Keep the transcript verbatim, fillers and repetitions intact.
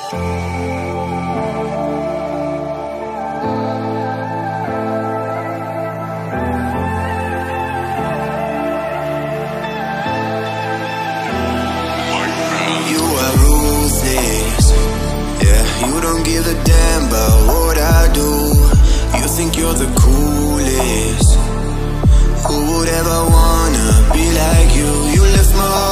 You are ruthless, yeah, you don't give a damn about what I do. You think you're the coolest. Who would ever wanna be like you? You left my heart